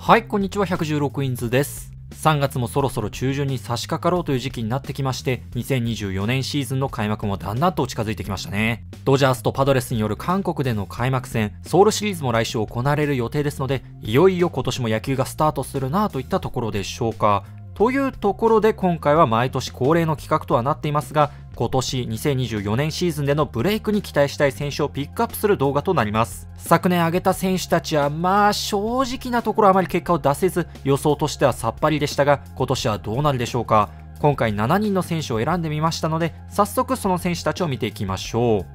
はい、こんにちは。116インズです。3月もそろそろ中旬に差し掛かろうという時期になってきまして、2024年シーズンの開幕もだんだんと近づいてきましたね。ドジャースとパドレスによる韓国での開幕戦、ソウルシリーズも来週行われる予定ですので、いよいよ今年も野球がスタートするなといったところでしょうか。というところで今回は毎年恒例の企画とはなっていますが、今年2024年シーズンでのブレイクに期待したい選手をピックアップする動画となります。昨年挙げた選手たちは正直なところあまり結果を出せず、予想としてはさっぱりでしたが、今年はどうなるでしょうか。今回7人の選手を選んでみましたので、早速その選手たちを見ていきましょう。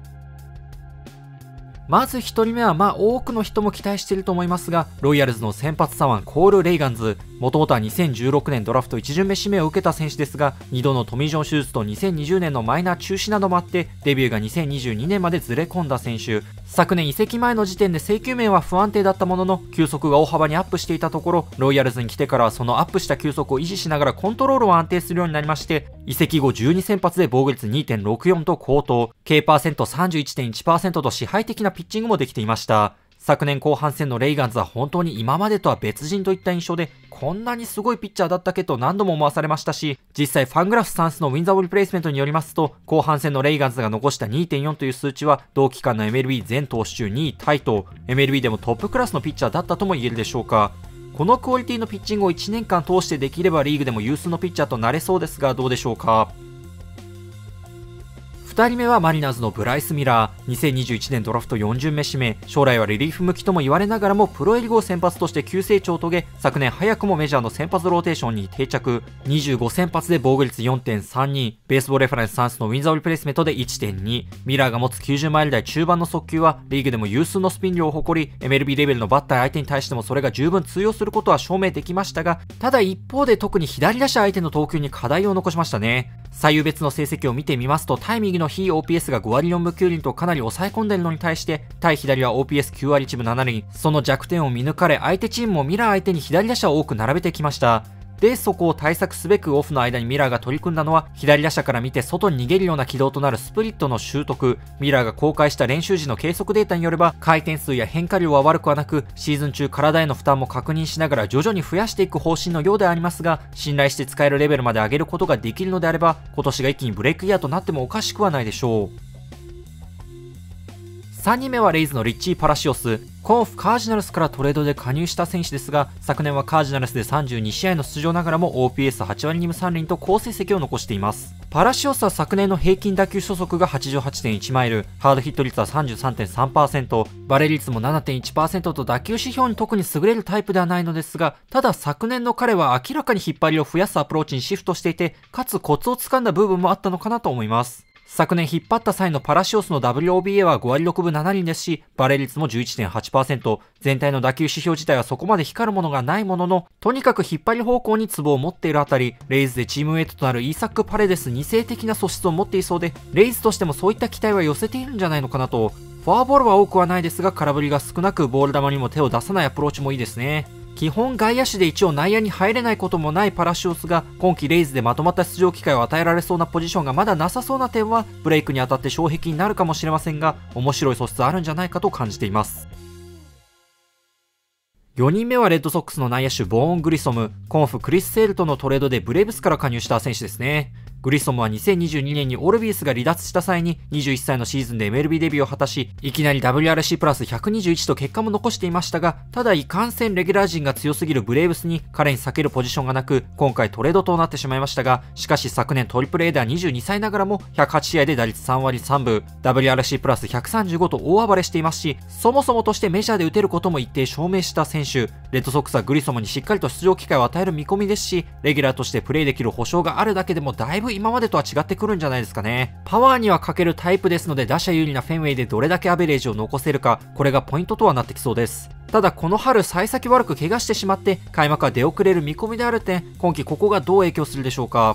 まず1人目は多くの人も期待していると思いますが、ロイヤルズの先発左腕コール・レイガンズ。もともとは2016年ドラフト1巡目指名を受けた選手ですが、2度のトミー・ジョン手術と2020年のマイナー中止などもあって、デビューが2022年までずれ込んだ選手。昨年移籍前の時点で制球面は不安定だったものの、球速が大幅にアップしていたところ、ロイヤルズに来てからはそのアップした球速を維持しながらコントロールを安定するようになりまして、移籍後12先発で防御率 2.64 と高騰、K%31.1% と支配的なピッチングもできていました。昨年後半戦のレイガンズは本当に今までとは別人といった印象で、こんなにすごいピッチャーだったっけと何度も思わされましたし、実際ファングラフスタンスのウィンザーリプレイスメントによりますと、後半戦のレイガンズが残した 2.4 という数値は同期間の MLB 全投手中2位タイと、 MLB でもトップクラスのピッチャーだったとも言えるでしょうか。このクオリティのピッチングを1年間通してできればリーグでも有数のピッチャーとなれそうですが、どうでしょうか。2人目はマリナーズのブライス・ミラー。2021年ドラフト4巡目指名、将来はリリーフ向きとも言われながらもプロ入り後先発として急成長を遂げ、昨年早くもメジャーの先発ローテーションに定着。25先発で防御率 4.32、ベースボールレファレンスサンスのウィンザーリプレイスメントで 1.2。ミラーが持つ90マイル台中盤の速球はリーグでも有数のスピン量を誇り、 MLB レベルのバッター相手に対してもそれが十分通用することは証明できましたが、ただ一方で特に左打者相手の投球に課題を残しましたね。左右別の成績を見てみますと、対右の非 OPS が5割4分9厘とかなり抑え込んでいるのに対して、対左は OPS9 割1分7厘。その弱点を見抜かれ、相手チームもミラー相手に左打者を多く並べてきました。で、そこを対策すべくオフの間にミラーが取り組んだのは、左打者から見て外に逃げるような軌道となるスプリットの習得。ミラーが公開した練習時の計測データによれば、回転数や変化量は悪くはなく、シーズン中体への負担も確認しながら徐々に増やしていく方針のようではありますが、信頼して使えるレベルまで上げることができるのであれば、今年が一気にブレイクイヤーとなってもおかしくはないでしょう。3人目はレイズのリッチー・パラシオス。コンフカージナルスからトレードで加入した選手ですが、昨年はカージナルスで32試合の出場ながらも OPS8 割2分3厘と好成績を残しています。パラシオスは昨年の平均打球初速が 88.1 マイル、ハードヒット率は 33.3%、バレ率も 7.1% と打球指標に特に優れるタイプではないのですが、ただ昨年の彼は明らかに引っ張りを増やすアプローチにシフトしていて、かつコツをつかんだ部分もあったのかなと思います。昨年引っ張った際のパラシオスの WOBA は5割6分7厘ですし、バレ率も 11.8%、全体の打球指標自体はそこまで光るものがないものの、とにかく引っ張り方向にツボを持っているあたり、レイズでチームメイトとなるイーサック・パレデス2世的な素質を持っていそうで、レイズとしてもそういった期待は寄せているんじゃないのかなと。フォアボールは多くはないですが、空振りが少なくボール球にも手を出さないアプローチもいいですね。基本外野手で一応内野に入れないこともないパラシオスが、今季レイズでまとまった出場機会を与えられそうなポジションがまだなさそうな点は、ブレイクにあたって障壁になるかもしれませんが、面白い素質あるんじゃないかと感じています。4人目はレッドソックスの内野手ボーン・グリソム。コンフクリス・セールとのトレードでブレーブスから加入した選手ですね。グリソムは2022年にオルビースが離脱した際に21歳のシーズンで MLB デビューを果たし、いきなり WRC プラス121と結果も残していましたが、ただいかんせんレギュラー陣が強すぎるブレーブスに彼に避けるポジションがなく、今回トレードとなってしまいましたが、しかし昨年トリプル A では22歳ながらも108試合で打率3割3分、WRC プラス135と大暴れしていますし、そもそもとしてメジャーで打てることも一定証明した選手。レッドソックスはグリソムにしっかりと出場機会を与える見込みですし、レギュラーとしてプレーできる保証があるだけでもだいぶ今までとは違ってくるんじゃないですかね。パワーには欠けるタイプですので、打者有利なフェンウェイでどれだけアベレージを残せるか、これがポイントとはなってきそうです。ただこの春幸先悪く怪我してしまって開幕は出遅れる見込みである点、今季ここがどう影響するでしょうか。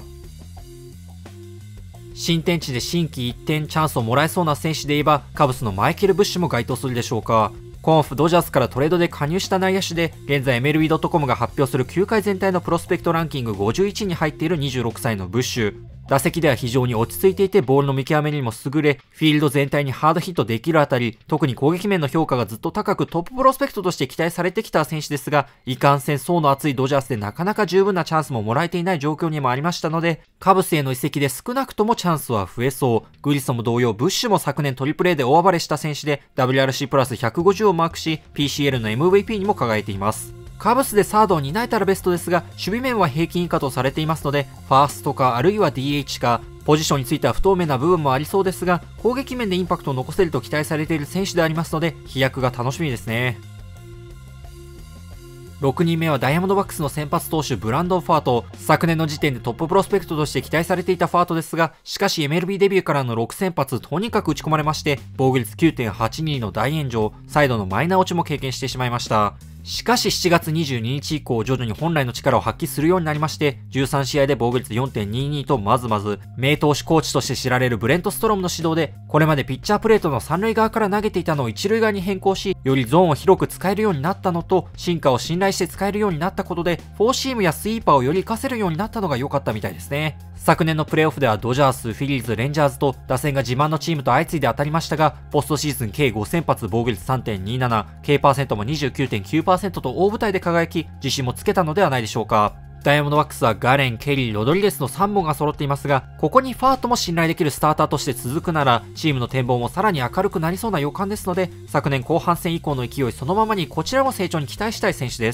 新天地で心機一転チャンスをもらえそうな選手で言えば、カブスのマイケル・ブッシュも該当するでしょうか。コンフドジャースからトレードで加入した内野手で、現在 MLB.com が発表する球界全体のプロスペクトランキング51位に入っている26歳のブッシュ。 打席では非常に落ち着いていてボールの見極めにも優れ、フィールド全体にハードヒットできるあたり、特に攻撃面の評価がずっと高くトッププロスペクトとして期待されてきた選手ですが、いかんせん層の厚いドジャースでなかなか十分なチャンスももらえていない状況にもありましたので、カブスへの移籍で少なくともチャンスは増えそう。グリソも同様、ブッシュも昨年トリプル A で大暴れした選手で WRC プラス150をマークし、PCL の MVP にも輝いています。カブスでサードを担えたらベストですが、守備面は平均以下とされていますので、ファーストかあるいは DH か、ポジションについては不透明な部分もありそうですが、攻撃面でインパクトを残せると期待されている選手でありますので、飛躍が楽しみですね。6人目はダイヤモンドバックスの先発投手ブランドン・ファート。昨年の時点でトッププロスペクトとして期待されていたファートですが、しかし MLB デビューからの6先発とにかく打ち込まれまして、防御率 9.82 の大炎上、サイドのマイナー落ちも経験してしまいました。しかし7月22日以降徐々に本来の力を発揮するようになりまして、13試合で防御率 4.22 とまず名投手コーチとして知られるブレント・ストロムの指導で、これまでピッチャープレートの三塁側から投げていたのを一塁側に変更し、よりゾーンを広く使えるようになったのと、シンカーを信頼して使えるようになったことで、フォーシームやスイーパーをより活かせるようになったのが良かったみたいですね。昨年のプレーオフではドジャース、フィリーズ、レンジャーズと打線が自慢のチームと相次いで当たりましたが、ポストシーズン計5先発防御率 3.27、K% も 29.9% と大舞台で輝き、自信もつけたのではないでしょうか。ダイヤモンドバックスはガレン、ケリー、ロドリゲスの3本が揃っていますが、ここにファートも信頼できるスターターとして続くなら、チームの展望もさらに明るくなりそうな予感ですので、昨年後半戦以降の勢いそのままにこちらも成長に期待したい選手です。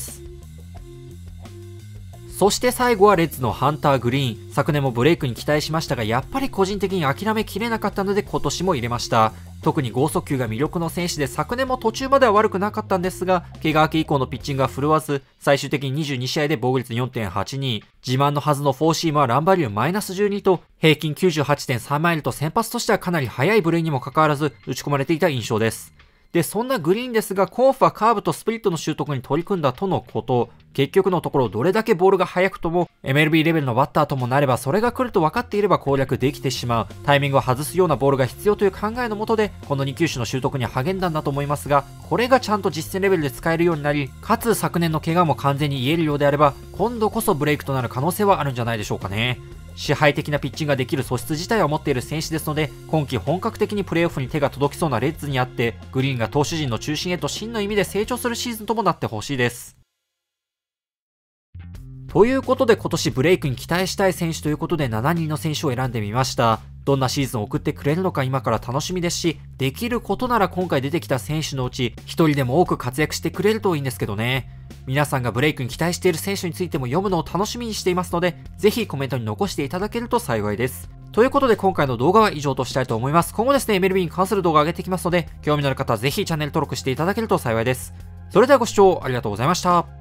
そして最後はレッズのハンター・グリーン。昨年もブレイクに期待しましたが、やっぱり個人的に諦めきれなかったので今年も入れました。特に剛速球が魅力の選手で昨年も途中までは悪くなかったんですが、怪我明け以降のピッチングが振るわず、最終的に22試合で防御率 4.82、自慢のはずのフォーシームはランバリューマイナス12と、平均 98.3 マイルと先発としてはかなり速いブレイにもかかわらず打ち込まれていた印象です。で、そんなグリーンですが、コーフはカーブとスプリットの習得に取り組んだとのこと。結局のところどれだけボールが速くとも MLB レベルのバッターともなればそれが来ると分かっていれば攻略できてしまう。タイミングを外すようなボールが必要という考えのもとで、この2球種の習得に励んだんだと思いますが、これがちゃんと実戦レベルで使えるようになり、かつ昨年の怪我も完全に癒えるようであれば、今度こそブレイクとなる可能性はあるんじゃないでしょうかね。支配的なピッチングができる素質自体を持っている選手ですので、今季本格的にプレーオフに手が届きそうなレッズにあって、グリーンが投手陣の中心へと真の意味で成長するシーズンともなってほしいです。ということで今年ブレイクに期待したい選手ということで7人の選手を選んでみました。どんなシーズンを送ってくれるのか今から楽しみですし、できることなら今回出てきた選手のうち1人でも多く活躍してくれるといいんですけどね。皆さんがブレイクに期待している選手についても読むのを楽しみにしていますので、ぜひコメントに残していただけると幸いです。ということで今回の動画は以上としたいと思います。今後ですね、MLB に関する動画を上げていきますので、興味のある方はぜひチャンネル登録していただけると幸いです。それではご視聴ありがとうございました。